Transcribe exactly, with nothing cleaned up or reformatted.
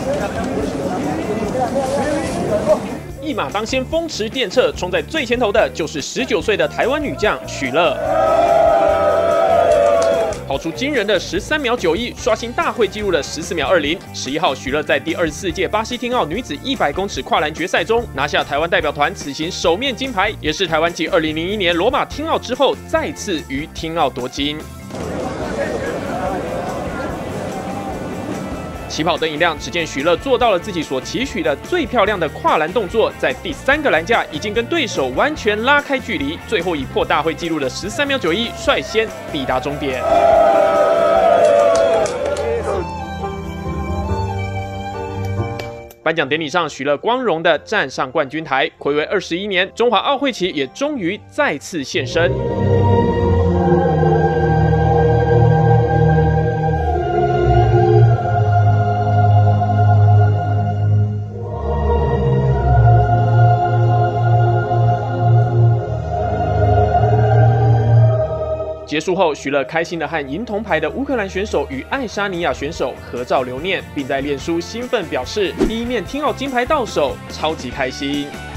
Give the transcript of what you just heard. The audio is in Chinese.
一马当先，风驰电掣，冲在最前头的就是十九岁的台湾女将许乐。 跑出惊人的十三秒九一，刷新大会纪录的十四秒二零。十一号，许乐在第二十四届巴西听奥女子一百公尺跨栏决赛中拿下台湾代表团此行首面金牌，也是台湾继二零零一年罗马听奥之后再次于听奥夺金。 起跑灯一亮，只见许乐做到了自己所期许的最漂亮的跨栏动作，在第三个栏架已经跟对手完全拉开距离，最后以破大会纪录的十三秒九一率先抵达终点。颁奖典礼上，许乐光荣地站上冠军台，睽违二十一年，中华奥会旗也终于再次现身。 结束后，许乐开心地和银铜牌的乌克兰选手与爱沙尼亚选手合照留念，并在脸书兴奋表示：第一面听奥金牌到手，超级开心。